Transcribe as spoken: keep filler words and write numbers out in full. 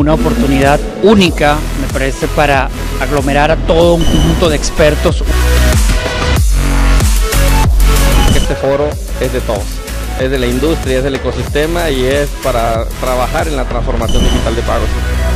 una oportunidad única, me parece, para aglomerar a todo un conjunto de expertos. Este foro es de todos, es de la industria, es del ecosistema y es para trabajar en la transformación digital de pagos.